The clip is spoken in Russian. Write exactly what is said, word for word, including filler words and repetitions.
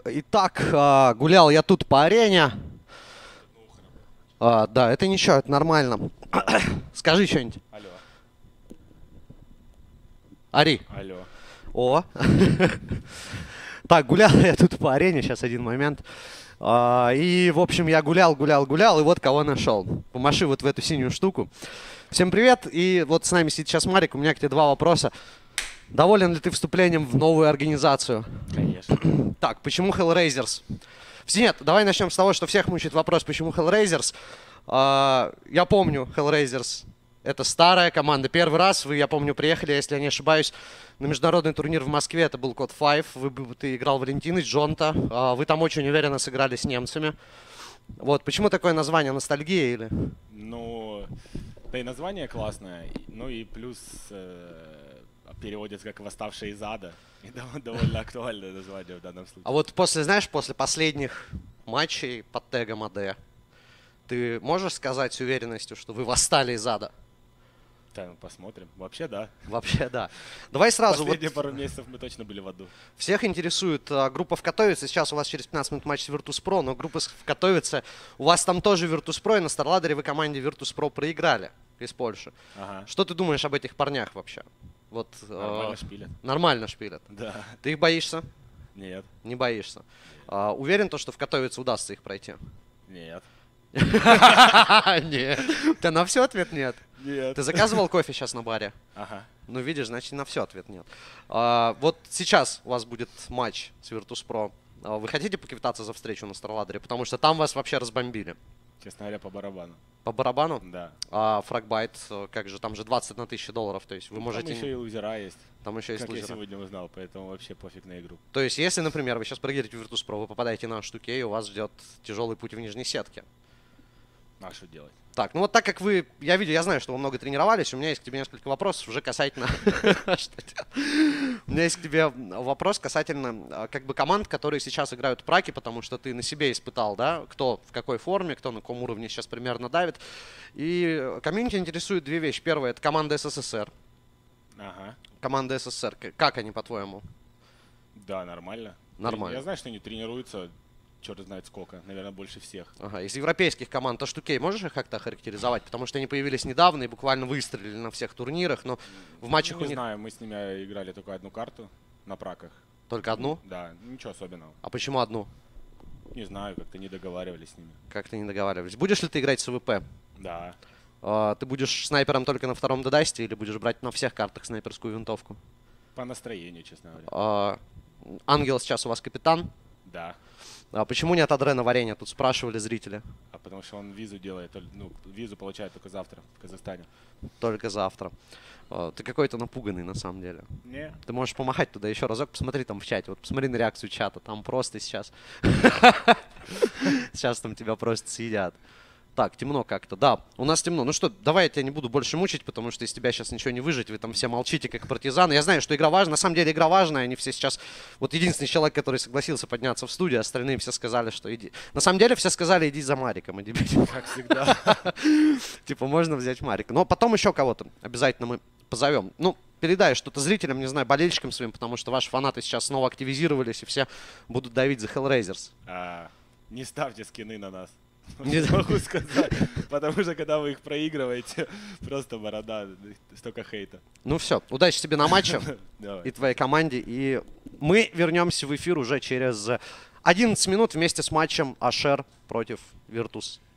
итак, а, гулял я тут по арене. А, да, это ничего, это нормально. Скажи что-нибудь. Алло. Ари. Алло. О. Так, гулял я тут по арене, сейчас один момент. А, и, в общем, я гулял, гулял, гулял, и вот кого нашел. Помаши вот в эту синюю штуку. Всем привет, и вот с нами сидит сейчас Марик. У меня к тебе два вопроса. Доволен ли ты вступлением в новую организацию? Конечно. Так, почему Hellraisers? Нет, давай начнем с того, что всех мучает вопрос, почему Hellraisers. А, я помню Hellraisers. Это старая команда. Первый раз вы, я помню, приехали, если я не ошибаюсь, на международный турнир в Москве. Это был Код пять. Вы, ты играл Валентиныч, Джонта. А, вы там очень уверенно сыграли с немцами. Вот, почему такое название? Ностальгия или? Ну, да и название классное. Ну и плюс э, переводится как «Восставшие из ада». И довольно актуальное название в данном случае. А вот после, знаешь, после последних матчей под тегом АД, ты можешь сказать с уверенностью, что вы восстали из ада? Да, ну посмотрим. Вообще, да. Вообще, да. Давай сразу. Последние вот пару месяцев мы точно были в аду. Всех интересует а, группа в Катовице. Сейчас у вас через пятнадцать минут матч с Virtus.pro, но группа в Катовице. У вас там тоже Virtus.pro, и на Старладере вы команде Virtus.pro проиграли из Польши. Ага. Что ты думаешь об этих парнях вообще? Вот, Нормально э, шпилят. Нормально шпилят. Да. Ты их боишься? Нет. Не боишься. А, уверен, то, что в Катовице удастся их пройти? Нет. Нет. У тебя на все ответ нет? Нет. Ты заказывал кофе сейчас на баре? Ага. Ну, видишь, значит, на все ответ нет. А, вот сейчас у вас будет матч с Virtus.pro. А, вы хотите поквитаться за встречу на Старладере? Потому что там вас вообще разбомбили. Честно говоря, по барабану. По барабану? Да. А Фрагбайт, как же, там же двадцать на тысячу долларов. То есть вы Там можете... еще и лузера есть. Там еще есть Как я лузера. сегодня узнал, поэтому вообще пофиг на игру. То есть, если, например, вы сейчас проиграете в Virtus.pro, вы попадаете на штуке, и у вас ждет тяжелый путь в нижней сетке. А что делать? Так, ну вот так как вы, я видел, я знаю, что вы много тренировались, у меня есть к тебе несколько вопросов уже касательно... У меня есть к тебе вопрос касательно как бы команд, которые сейчас играют в праке, потому что ты на себе испытал, да, кто в какой форме, кто на каком уровне сейчас примерно давит. И комьюнити интересует две вещи. Первое — это команда СССР. Ага. Команда СССР. Как они, по-твоему? Да, нормально. Нормально. Я знаю, что они тренируются, черт знает сколько, наверное, больше всех. Ага, из европейских команд Аштукей можешь их как-то охарактеризовать? Потому что они появились недавно и буквально выстрелили на всех турнирах, но в матчах Не у них... знаю, мы с ними играли только одну карту на праках. Только одну? Да, ничего особенного. А почему одну? Не знаю, как-то не договаривались с ними. Как-то не договаривались. Будешь ли ты играть с АВП? Да. А, ты будешь снайпером только на втором дедасте или будешь брать на всех картах снайперскую винтовку? По настроению, честно говоря. А, Ангел сейчас у вас капитан. Да. А почему нет Адрена варенья? Тут спрашивали зрители. А потому что он визу делает, ну, визу получает только завтра в Казахстане. Только завтра. А, ты какой-то напуганный на самом деле. Не. Ты можешь помахать туда еще разок, посмотри там в чате. Вот посмотри на реакцию чата. Там просто сейчас... Сейчас там тебя просто съедят. Так, темно как-то. Да, у нас темно. Ну что, давай я тебя не буду больше мучить, потому что из тебя сейчас ничего не выжить. Вы там все молчите, как партизаны. Я знаю, что игра важна. На самом деле игра важная. Они все сейчас... Вот единственный человек, который согласился подняться в студию, остальные все сказали, что иди... На самом деле все сказали, иди за Мариком. Иди. Как всегда. Типа можно взять Марика. Но потом еще кого-то обязательно мы позовем. Ну, передай что-то зрителям, не знаю, болельщикам своим, потому что ваши фанаты сейчас снова активизировались и все будут давить за Hellraisers. А, не ставьте скины на нас. Не могу сказать. Потому что когда вы их проигрываете, просто борода, столько хейта. Ну все, удачи тебе на матче Давай. и твоей команде. И мы вернемся в эфир уже через одиннадцать минут вместе с матчем Ашер против Virtus.